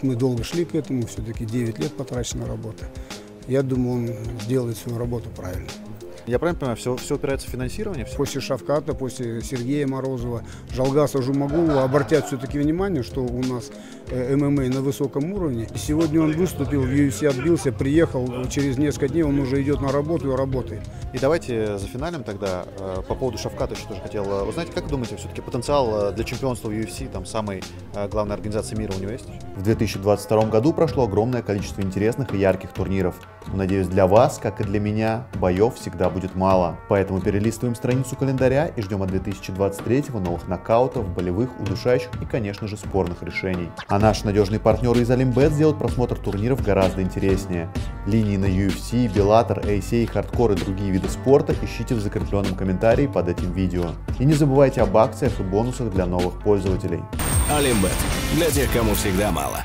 Мы долго шли к этому, все-таки 9 лет потрачена работа. Я думаю, он сделает свою работу правильно. Я правильно понимаю, все упирается в финансирование? После Шавката, после Сергея Морозова, Жалгаса Жумагулова обратят все-таки внимание, что у нас ММА на высоком уровне. И сегодня он выступил, в UFC отбился, приехал, через несколько дней он уже идет на работу и работает. И давайте за финалем тогда по поводу Шавката еще тоже хотел узнать, как думаете, все-таки потенциал для чемпионства в UFC, там самой главной организации мира у него есть? В 2022 году прошло огромное количество интересных и ярких турниров. Но, надеюсь, для вас, как и для меня, боев всегда будет мало. Поэтому перелистываем страницу календаря и ждем от 2023-го новых нокаутов, болевых, удушающих и, конечно же, спорных решений. А наши надежные партнеры из Олимбет сделают просмотр турниров гораздо интереснее. Линии на UFC, Bellator, ACA, Hardcore и другие виды спорта ищите в закрепленном комментарии под этим видео. И не забывайте об акциях и бонусах для новых пользователей. Олимбет. Для тех, кому всегда мало.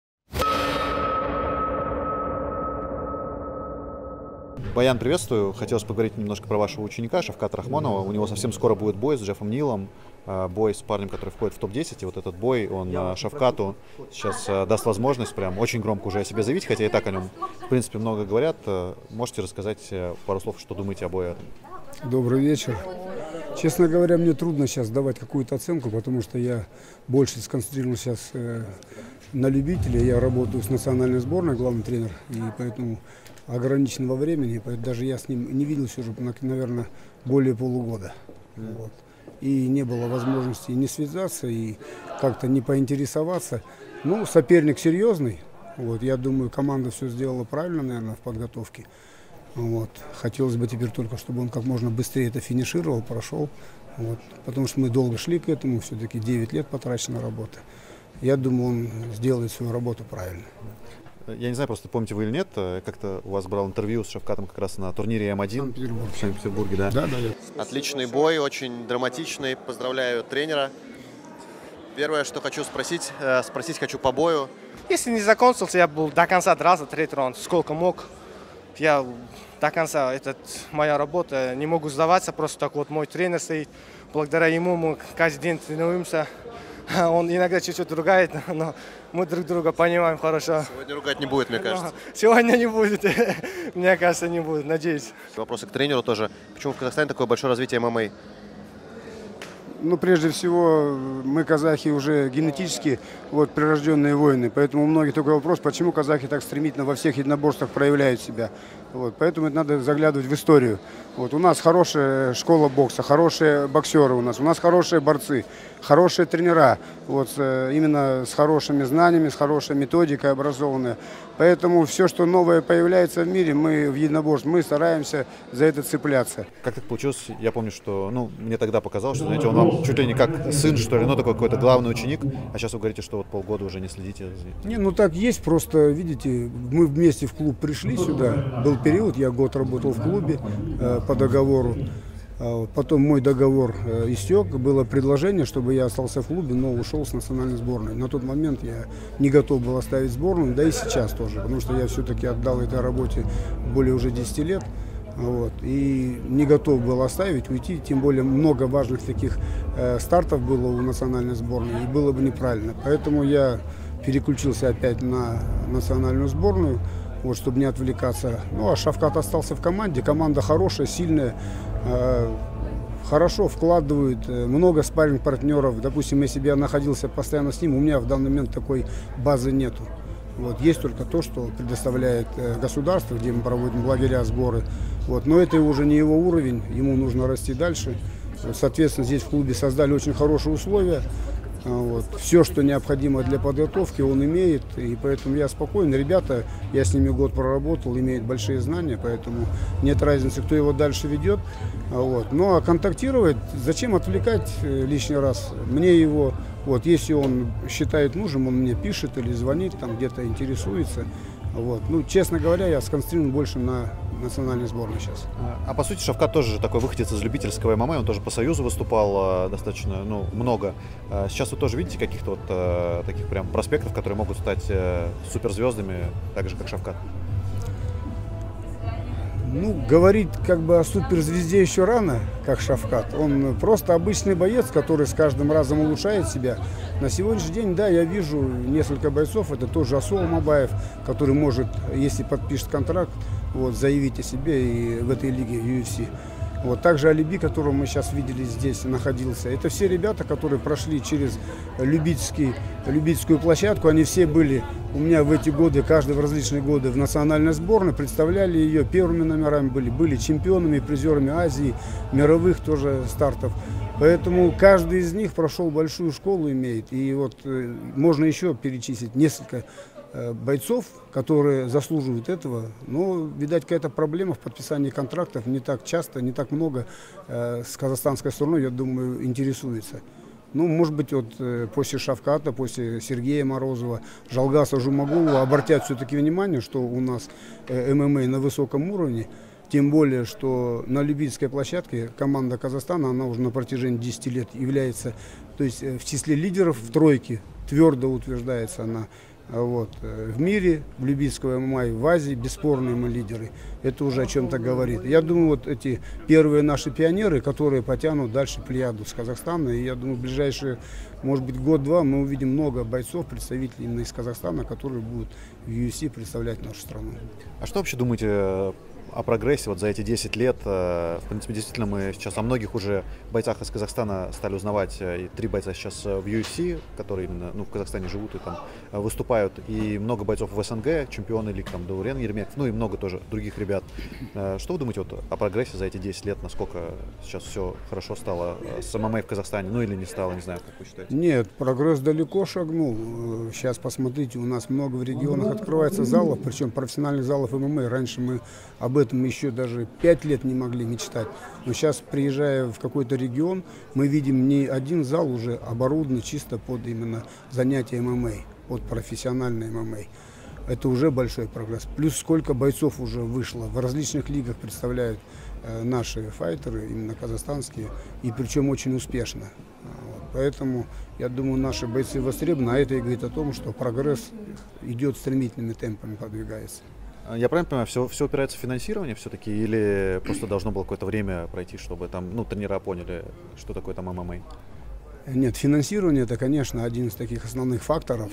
Баян, приветствую. Хотелось поговорить немножко про вашего ученика Шавката Рахмонова. У него совсем скоро будет бой с Джеффом Нилом, бой с парнем, который входит в топ-10. И вот этот бой, он Шавкату сейчас даст возможность прям очень громко уже о себе заявить, хотя и так о нем, в принципе, много говорят. Можете рассказать пару слов, что думаете о бое? Добрый вечер. Честно говоря, мне трудно сейчас давать какую-то оценку, потому что я больше сконцентрирован сейчас на любителя. Я работаю с национальной сборной, главный тренер, и поэтому ограниченного времени, поэтому даже я с ним не виделся уже, наверное, более полугода. Вот. И не было возможности не связаться, и как-то не поинтересоваться. Ну, соперник серьезный. Вот. Я думаю, команда все сделала правильно, наверное, в подготовке. Вот. Хотелось бы теперь только, чтобы он как можно быстрее это финишировал, прошел. Вот. Потому что мы долго шли к этому, все-таки 9 лет потрачена работа. Я думаю, он сделает свою работу правильно. Я не знаю, просто помните вы или нет, как-то у вас брал интервью с Шавкатом как раз на турнире М1 в Санкт-Петербурге, да? Да. Отличный бой, очень драматичный. Поздравляю тренера. Первое, что хочу спросить хочу по бою. Если не закончился, я был до конца драться, третий раунд, сколько мог. Я до конца, это моя работа, не могу сдаваться, просто так вот мой тренер стоит. Благодаря ему мы каждый день тренируемся. Он иногда чуть-чуть ругает, но мы друг друга понимаем хорошо. Сегодня ругать не будет, мне кажется. Сегодня не будет, мне кажется, не будет, надеюсь. Вопросы к тренеру тоже. Почему в Казахстане такое большое развитие ММА? Ну, прежде всего, мы, казахи, уже генетически прирожденные воины. Поэтому у многих такой вопрос, почему казахи так стремительно во всех единоборствах проявляют себя. Вот, поэтому это надо заглядывать в историю. Вот, у нас хорошая школа бокса, хорошие боксеры у нас хорошие борцы, хорошие тренера. Вот, именно с хорошими знаниями, с хорошей методикой образованные. Поэтому все, что новое появляется в мире, мы в единоборстве, мы стараемся за это цепляться. Как так получилось? Я помню, что, мне тогда показалось, что, знаете, он вам чуть ли не как сын, что ли, такой какой-то главный ученик, а сейчас вы говорите, что вот полгода уже не следите. Не, так есть, просто, видите, мы вместе в клуб пришли сюда, был период, я год работал в клубе по договору. Потом мой договор истек, было предложение, чтобы я остался в клубе, но ушел с национальной сборной. На тот момент я не готов был оставить сборную, да и сейчас тоже, потому что я все-таки отдал этой работе более уже 10 лет. Вот, и не готов был оставить, уйти, тем более много важных таких стартов было у национальной сборной, и было бы неправильно. Поэтому я переключился опять на национальную сборную, чтобы не отвлекаться. Ну, а Шавкат остался в команде, команда хорошая, сильная. Хорошо вкладывают, много спарринг-партнеров. Допустим, если бы я находился постоянно с ним, у меня в данный момент такой базы нету. Вот, есть только то, что предоставляет государство, где мы проводим лагеря, сборы. Вот, но это уже не его уровень, ему нужно расти дальше. Соответственно, здесь в клубе создали очень хорошие условия. Вот. Все, что необходимо для подготовки, он имеет, и поэтому я спокоен. Ребята, я с ними год проработал, имеют большие знания, поэтому нет разницы, кто его дальше ведет. Вот. Ну а контактировать, зачем отвлекать лишний раз? Мне его, если он считает нужным, он мне пишет или звонит, там где-то интересуется. Вот. Ну, честно говоря, я сконцентрирован больше на национальной сборной сейчас. А по сути Шавкат тоже такой выходец из любительского ММА, он тоже по Союзу выступал достаточно, много. Сейчас вы тоже видите каких-то таких прям проспектов, которые могут стать суперзвездами, так же как Шавкат? Ну, говорить как бы о суперзвезде еще рано, как Шавкат. Он просто обычный боец, который с каждым разом улучшает себя. На сегодняшний день, да, я вижу несколько бойцов. Это тоже Асол Мабаев, который может, если подпишет контракт, вот, заявить о себе и в этой лиге UFC. Вот, также Алиби, которого мы сейчас видели здесь, находился. Это все ребята, которые прошли через любительскую площадку. Они все были у меня в эти годы, каждый в различные годы в национальной сборной, представляли ее, первыми номерами были чемпионами, призерами Азии, мировых тоже стартов. Поэтому каждый из них прошел большую школу, имеет. И вот можно еще перечислить несколько бойцов, которые заслуживают этого, но, видать, какая-то проблема в подписании контрактов не так часто, не так много с казахстанской стороной, я думаю, интересуется. Ну, может быть, вот после Шавката, после Сергея Морозова, Жалгаса Жумагулова обратят все-таки внимание, что у нас ММА на высоком уровне, тем более, что на любительской площадке команда Казахстана, она уже на протяжении 10 лет является, то есть в числе лидеров в тройке, твердо утверждается она. Вот. В мире, в любительского ММА, в Азии бесспорные мы лидеры. Это уже о чем-то говорит. Я думаю, вот эти первые наши пионеры, которые потянут дальше плеяду с Казахстана. И я думаю, в ближайшие, может быть, год-два мы увидим много бойцов, представителей именно из Казахстана, которые будут в UFC представлять нашу страну. А что вообще думаете о прогрессе вот за эти 10 лет? В принципе, действительно, мы сейчас о многих уже бойцах из Казахстана стали узнавать. И 3 бойца сейчас в UFC, которые именно в Казахстане живут и там выступают. И много бойцов в СНГ, чемпионы лиг, там, Даурен Ермеков, ну и много тоже других ребят. Что вы думаете вот о прогрессе за эти 10 лет? Насколько сейчас все хорошо стало с ММА в Казахстане? Ну или не стало, не знаю, как вы считаете? Нет, прогресс далеко шагнул. Сейчас посмотрите, у нас много в регионах открывается залов, причем профессиональных залов ММА. Раньше мы об этом еще даже 5 лет не могли мечтать. Но сейчас, приезжая в какой-то регион, мы видим не один зал уже оборудованный чисто под именно занятия ММА, под профессиональной ММА. Это уже большой прогресс. Плюс сколько бойцов уже вышло. В различных лигах представляют наши файтеры, именно казахстанские, и причем очень успешно. Поэтому, я думаю, наши бойцы востребованы, а это и говорит о том, что прогресс идет стремительными темпами, подвигается. Я правильно понимаю, все упирается в финансирование все-таки, или просто должно было какое-то время пройти, чтобы там, тренера поняли, что такое там ММА? Нет, финансирование это, конечно, один из таких основных факторов.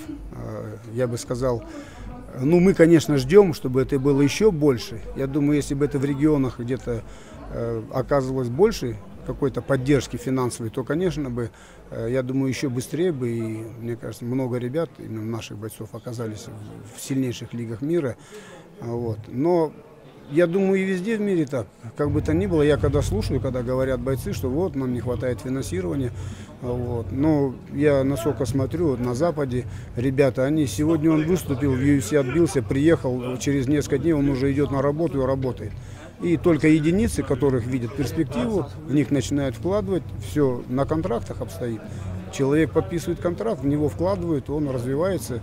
Я бы сказал, мы, конечно, ждем, чтобы это было еще больше. Я думаю, если бы это в регионах где-то оказывалось больше какой-то поддержки финансовой, то, конечно бы, я думаю, еще быстрее бы, и, мне кажется, много ребят, именно наших бойцов, оказались в сильнейших лигах мира. Вот. Но я думаю, и везде в мире так. Как бы то ни было, я когда слушаю, когда говорят бойцы, что вот, нам не хватает финансирования. Вот. Но я насколько смотрю, вот на Западе ребята, сегодня он выступил, в UFC отбился, приехал, через несколько дней он уже идет на работу и работает. И только единицы, которых видят перспективу, в них начинают вкладывать, все на контрактах обстоит. Человек подписывает контракт, в него вкладывают, он развивается,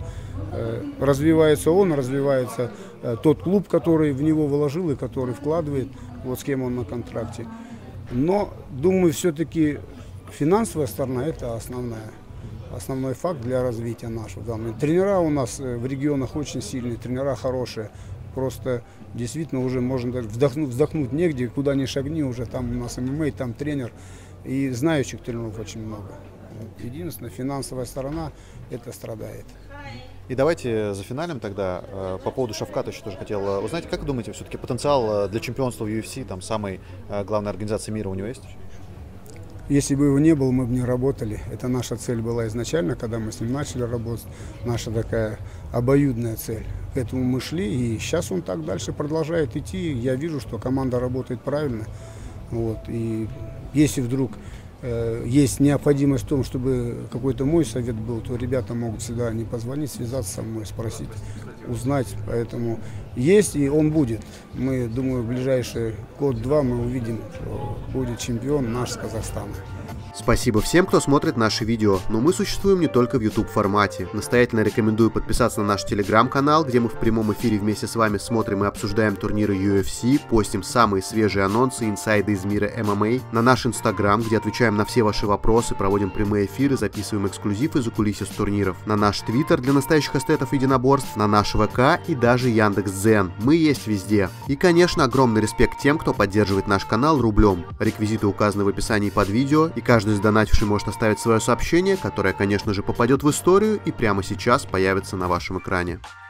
развивается тот клуб, который в него вложил и который вкладывает, вот с кем он на контракте. Но, думаю, все-таки финансовая сторона – это основной факт для развития нашего. Тренера у нас в регионах очень сильные, тренера хорошие. Просто действительно уже можно даже вздохнуть негде, куда ни шагни, уже там у нас ММА, там тренер. И знающих тренеров очень много. Единственное, финансовая сторона это страдает. И давайте за финалем тогда по поводу Шавката еще тоже хотел узнать, как вы думаете, все-таки потенциал для чемпионства в UFC, там самой главной организации мира у него есть? Если бы его не было, мы бы не работали. Это наша цель была изначально, когда мы с ним начали работать. Наша такая обоюдная цель. К этому мы шли, и сейчас он так дальше продолжает идти. Я вижу, что команда работает правильно. Вот. И если вдруг есть необходимость в том, чтобы какой-то мой совет был, то ребята могут всегда не позвонить, связаться со мной, спросить, узнать. Поэтому есть, и он будет. Мы, думаю, в ближайший год-два мы увидим, что будет чемпион наш с Казахстана. Спасибо всем, кто смотрит наши видео, но мы существуем не только в YouTube формате. Настоятельно рекомендую подписаться на наш телеграм-канал, где мы в прямом эфире вместе с вами смотрим и обсуждаем турниры UFC, постим самые свежие анонсы и инсайды из мира ММА, на наш инстаграм, где отвечаем на все ваши вопросы, проводим прямые эфиры, записываем эксклюзив из-за кулис с турниров, на наш твиттер для настоящих эстетов единоборств, на наш ВК и даже Яндекс.Дзен. Мы есть везде. И, конечно, огромный респект тем, кто поддерживает наш канал рублем. Реквизиты указаны в описании под видео, и каждый сдонативший может оставить свое сообщение, которое, конечно же, попадет в историю и прямо сейчас появится на вашем экране.